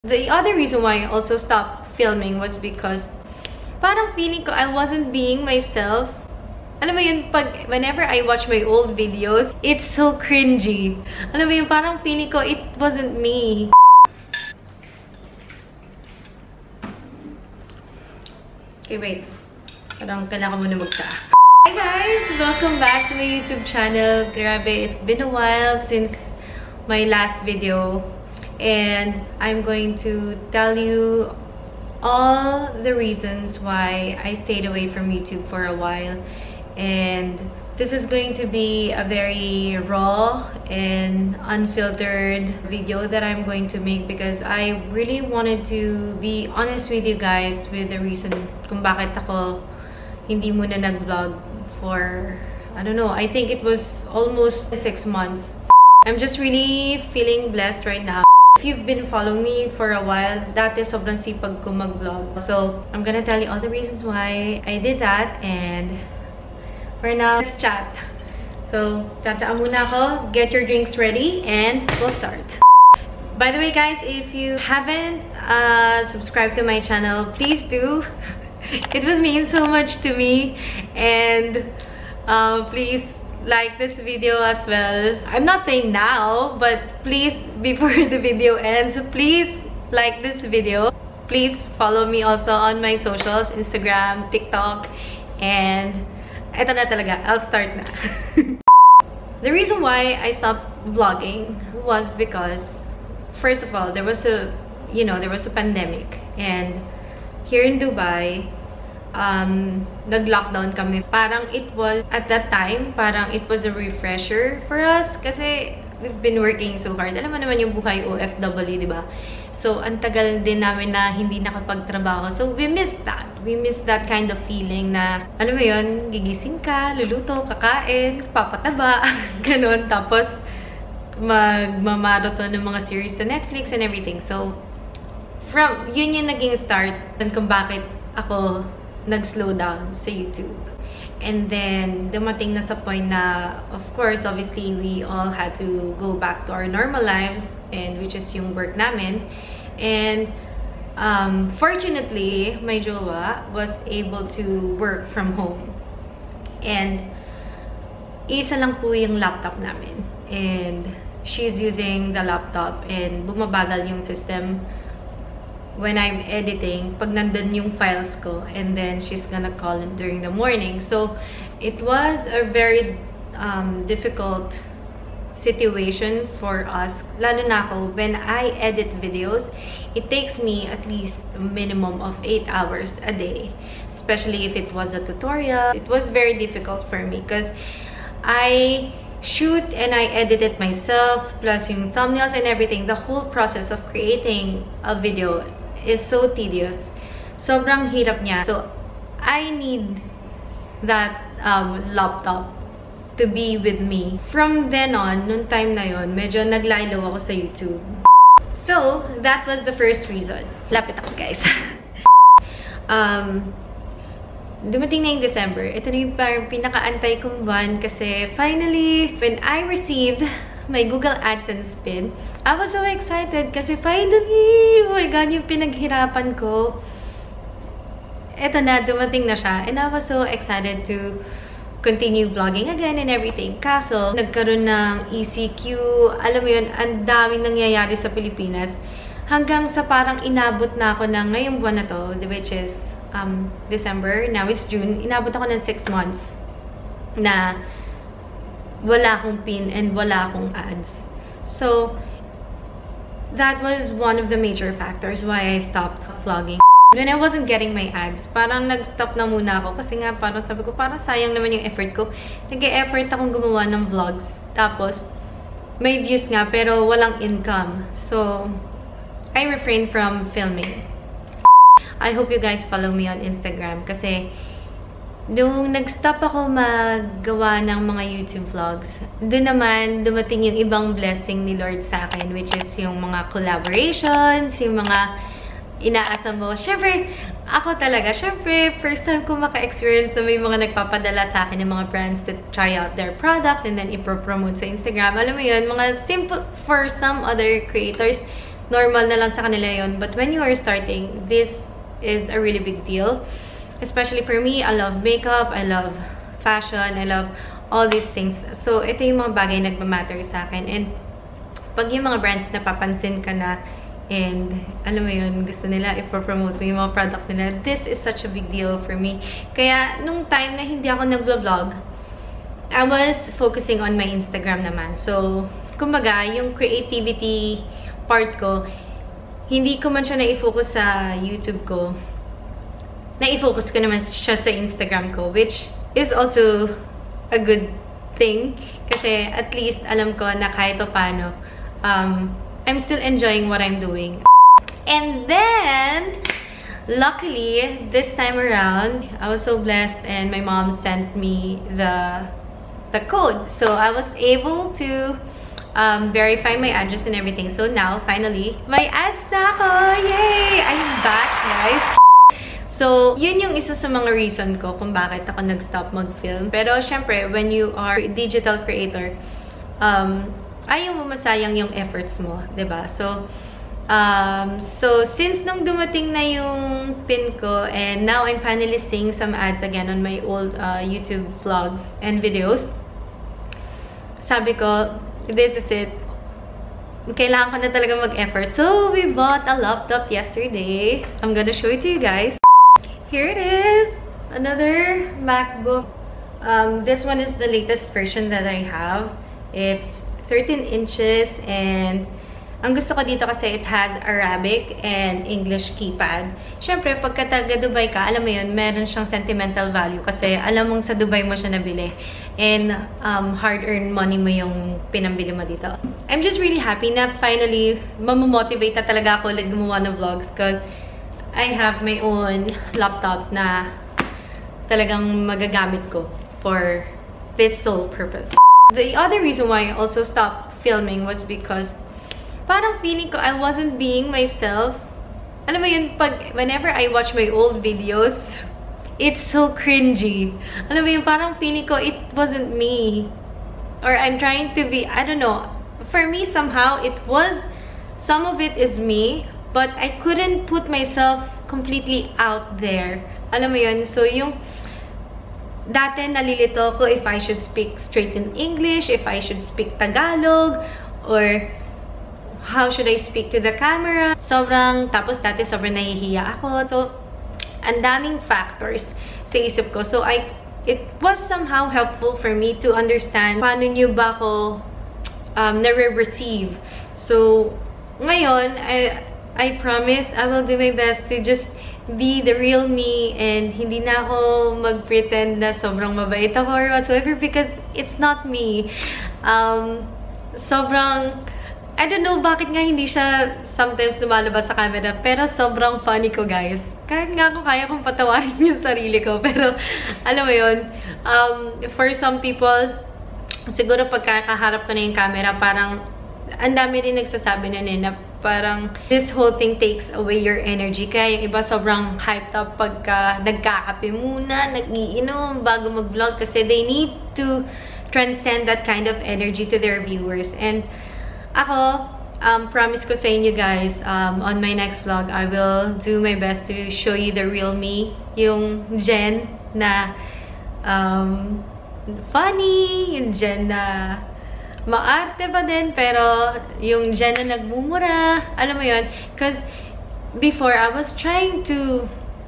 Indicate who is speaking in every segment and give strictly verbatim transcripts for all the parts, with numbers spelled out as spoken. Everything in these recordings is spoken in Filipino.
Speaker 1: The other reason why I also stopped filming was because parang feeling ko I wasn't being myself. Alam mo yun, pag, whenever I watch my old videos, it's so cringy. Alam mo yun, parang feeling ko it wasn't me. Okay, wait. Parang kailangan mo na magsa. Hi guys! Welcome back to my YouTube channel. Grabe, it's been a while since my last video. And I'm going to tell you all the reasons why I stayed away from YouTube for a while. And this is going to be a very raw and unfiltered video that I'm going to make because I really wanted to be honest with you guys with the reason kung bakit ako hindi muna nag-vlog for, I don't know, I think it was almost six months. I'm just really feeling blessed right now. If you've been following me for a while, dati sobrang sipag ko mag-vlog. So, I'm gonna tell you all the reasons why I did that, and for now, let's chat. So, tataan muna ako, get your drinks ready, and we'll start. By the way guys, if you haven't uh, subscribed to my channel, please do. It would mean so much to me, and uh, please like this video as well. I'm not saying now, but please, before the video ends, please like this video. Please follow me also on my socials, Instagram, TikTok, and eto na talaga, I'll start na. The reason why I stopped vlogging was because, first of all, there was a, you know, there was a pandemic, and here in Dubai, um, nag-lockdown kami. Parang it was, at that time, parang it was a refresher for us kasi we've been working so hard. Alam mo naman yung buhay O F W, di ba? So, ang tagal din namin na hindi nakapagtrabaho. So, we missed that. We missed that kind of feeling na, alam mo yun, gigising ka, luluto, kakain, papataba, ganun. Tapos, magmamarathon ng mga series sa Netflix and everything. So, from, yun yung naging start kung bakit ako nag-slow down sa YouTube. And then, dumating na sa point na, of course, obviously, we all had to go back to our normal lives, and which is yung work namin. And, um, fortunately, my jowa was able to work from home. And, isa lang po yung laptop namin. And, she's using the laptop, and bumabagal yung system when I'm editing, pag nandun yung files ko, and then she's gonna call in during the morning. So, it was a very um, difficult situation for us. Lalo na ako, when I edit videos, it takes me at least a minimum of eight hours a day. Especially if it was a tutorial. It was very difficult for me because I shoot and I edit it myself, plus yung thumbnails and everything. The whole process of creating a video is so tedious. Sobrang hirap niya. So, I need that um, laptop to be with me. From then on, nung time na yon, medyo naglaylo ako sa YouTube. So, that was the first reason. Lapit ako, guys. um, dumating na yung December. Ito na yung parang pinaka-antay kong buwan kasi finally, when I received my Google AdSense pin, I was so excited kasi finally, oh my God, yung pinaghirapan ko. Eto na, dumating na siya. And I was so excited to continue vlogging again and everything. Kaso, nagkaroon ng E C Q. Alam mo yun, ang daming nangyayari sa Pilipinas. Hanggang sa parang inabot na ako ng ngayong buwan na to, which is um, December. Now it's June. Inabot ako ng six months na wala akong pin and wala akong ads. So, that was one of the major factors why I stopped vlogging. When I wasn't getting my ads, parang nag-stop na muna ako kasi nga parang sabi ko, parang sayang naman yung effort ko. Nag-e-effort akong gumawa ng vlogs. Tapos, may views nga pero walang income. So, I refrained from filming. I hope you guys follow me on Instagram kasi nung nag-stop ako maggawa ng mga YouTube vlogs, doon naman dumating yung ibang blessing ni Lord sa akin, which is yung mga collaborations, yung mga inaasam mo. Siyempre, ako talaga, siyempre, first time ko maka-experience na may mga nagpapadala sa akin ng mga brands to try out their products and then ipropromote sa Instagram. Alam mo yun, mga simple, for some other creators, normal na lang sa kanila yun. But when you are starting, this is a really big deal. Especially for me, I love makeup, I love fashion, I love all these things. So, ito yung mga bagay na nagmamatter sa akin. And pag yung mga brands na papansin ka na and alam mo yun, gusto nila i-promote mo yung mga products nila, this is such a big deal for me. Kaya, nung time na hindi ako nag-vlog, I was focusing on my Instagram naman. So, kumbaga, yung creativity part ko, hindi ko man siya na-focus sa YouTube ko. Na-focus ko naman siya sa Instagram ko, which is also a good thing. Kasi at least alam ko na kahit o paano, um, I'm still enjoying what I'm doing. And then, luckily, this time around, I was so blessed and my mom sent me the, the code. So I was able to um, verify my address and everything. So now, finally, may ads na ako! Yay! I'm back, guys! So, yun yung isa sa mga reason ko kung bakit ako nag-stop mag-film. Pero, syempre, when you are a digital creator, um, ayaw mo masayang yung efforts mo, diba? So, um, so, since nung dumating na yung pin ko, and now I'm finally seeing some ads again on my old uh, YouTube vlogs and videos, sabi ko, this is it. Kailangan ko na talaga mag-effort. So, we bought a laptop yesterday. I'm gonna show it to you guys. Here it is, another MacBook. Um, this one is the latest version that I have. It's thirteen inches and ang gusto ko dito kasi it has Arabic and English keypad. Siyempre, pagka taga Dubai ka, alam mo yun, meron siyang sentimental value kasi alam mong sa Dubai mo siya nabili. And um, hard-earned money mo yung pinambili mo dito. I'm just really happy na finally mamomotivate na talaga ako ulit gumawa ng vlogs because I have my own laptop na talagang magagamit ko for this sole purpose. The other reason why I also stopped filming was because parang feeling ko I wasn't being myself. Alam mo yun, pag, whenever I watch my old videos, it's so cringy. Alam mo yun, parang feeling ko it wasn't me. Or I'm trying to be, I don't know. For me, somehow, it was, some of it is me, but I couldn't put myself completely out there. Alam mo yun? So, yung dati nalilito ko if I should speak straight in English, if I should speak Tagalog, or how should I speak to the camera. Sobrang, tapos dati sobrang nahihiya ako. So, ang daming factors sa isip ko. So, I, it was somehow helpful for me to understand paano nyo ba ako um, nare-receive. So, ngayon, I, I promise I will do my best to just be the real me and hindi na ako mag-pretend na sobrang mabait ako or whatsoever because it's not me. Um, sobrang, I don't know bakit nga hindi siya sometimes lumalabas sa camera pero sobrang funny ko, guys. Kahit nga ako kaya kong patawarin yung sarili ko pero alam mo yun, um, for some people, siguro pagkakaharap ko na yung camera, parang ang dami rin nagsasabi na eh, na parang this whole thing takes away your energy. Kaya yung iba sobrang hyped up pagka nagkakape muna, nag-iinom bago mag-vlog kasi they need to transcend that kind of energy to their viewers. And ako, um, promise ko sa inyo guys, um, on my next vlog, I will do my best to show you the real me. Yung Jen na um, funny, yung Jen na maarte pa din, pero yung Jen na nagmumura, alam mo yun, because before I was trying to,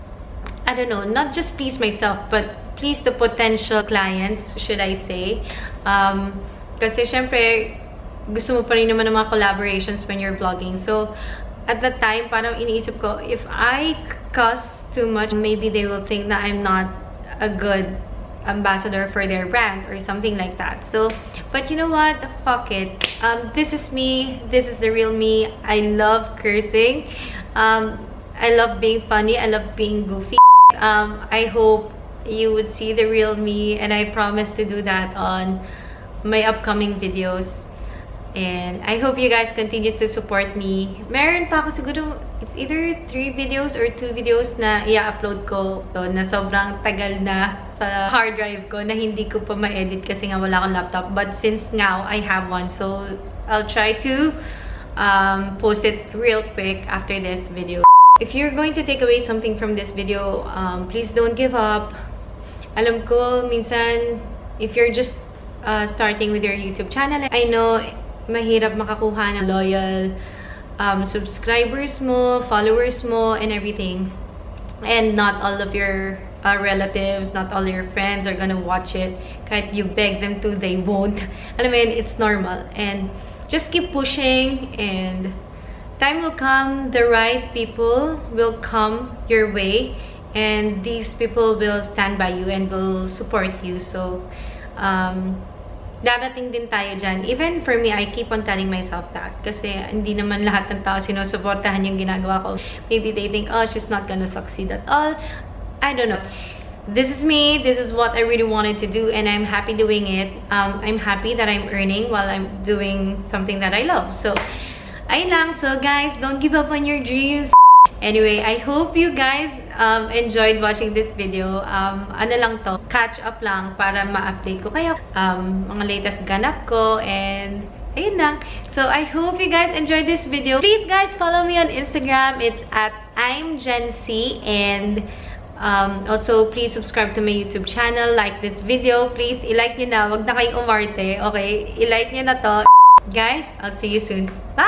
Speaker 1: I don't know, not just please myself, but please the potential clients, should I say. Um, kasi syempre, gusto mo pa rin naman ng mga collaborations when you're vlogging. So, at that time, parang iniisip ko, if I cuss too much, maybe they will think that I'm not a good ambassador for their brand or something like that. So, but you know what? Fuck it. Um, this is me. This is the real me. I love cursing. Um, I love being funny. I love being goofy. Um, I hope you would see the real me, and I promise to do that on my upcoming videos. And I hope you guys continue to support me. Meron pa ako siguro, it's either three videos or two videos na i-upload ko to, na sobrang tagal na sa hard drive ko na hindi ko pa ma-edit kasi nga wala akong laptop. But since now, I have one. So, I'll try to um, post it real quick after this video. If you're going to take away something from this video, um, please don't give up. Alam ko, minsan, if you're just uh, starting with your YouTube channel, I know, mahirap makakuha ng loyal um, subscribers mo, followers mo, and everything. And not all of your uh, relatives, not all your friends are gonna watch it. Kahit you beg them to, they won't. Alam mo yun, it's normal. And just keep pushing, and time will come, the right people will come your way, and these people will stand by you and will support you. So, um, darating din tayo dyan. Even for me, I keep on telling myself that. Kasi hindi naman lahat ng tao sinusuportahan yung ginagawa ko. Maybe they think, oh, she's not gonna succeed at all. I don't know. This is me. This is what I really wanted to do, and I'm happy doing it. Um, I'm happy that I'm earning while I'm doing something that I love. So, ayun lang. So guys, don't give up on your dreams. Anyway, I hope you guys um, enjoyed watching this video. Um, ano lang to, catch up lang para ma-update ko kayo um, mga latest ganap ko, and ayun lang. So I hope you guys enjoyed this video. Please guys, follow me on Instagram. It's at I'm Jen C, and um, also please subscribe to my YouTube channel. Like this video, please i-like nyo na. Wag na kayong umarte, okay? I-like nyo na to. Guys, I'll see you soon. Bye!